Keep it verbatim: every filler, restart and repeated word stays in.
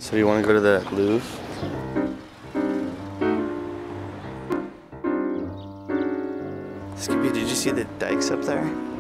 So you want to go to the Louvre? Skippy, did you see the dikes up there?